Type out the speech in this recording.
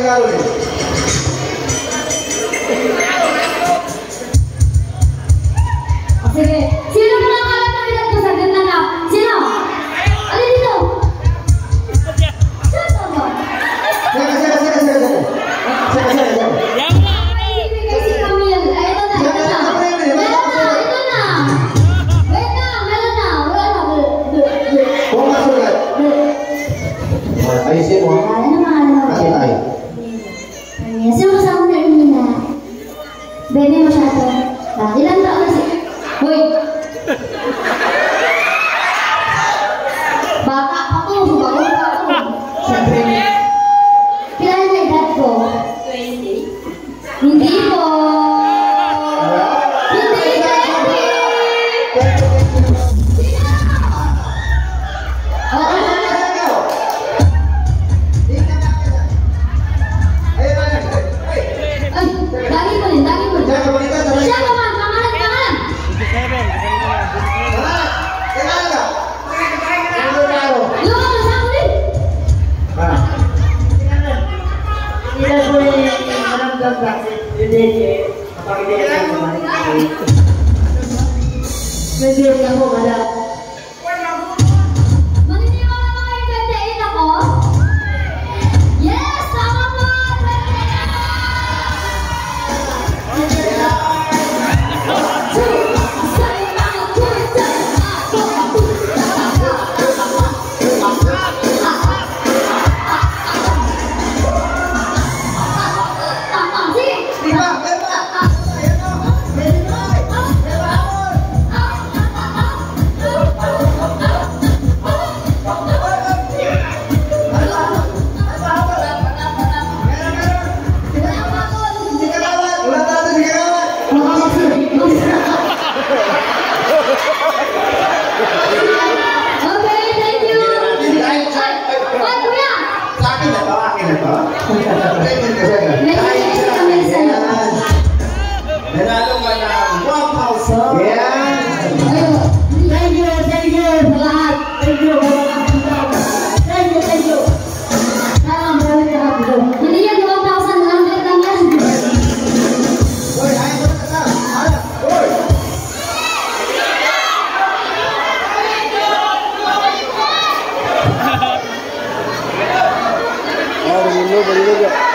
regalo nih. Sige, sino mo lang alam na bilang ko sa ganda na? Sino? Alin dito? Sino ba? Sige. Ibigay si Camille. Ay, ito na. Ito na. Wait na. Meron na. Wala na. Kung masulat. Ayusin mo. Kasi tayo. Sino kasama na Nina? Bebe masyado. Ilan taon na si... Hoy! Bata pa to. Bago pa to. Siyempre. Kailan na edad ko? 20. Hindi po. Hindi 20. Oo. Ay, dali mo rin. Siya naman, pangalan. Yung kasama rin. Maniniwala ba kayo 28 ako? Yes! Tama po! 不理解。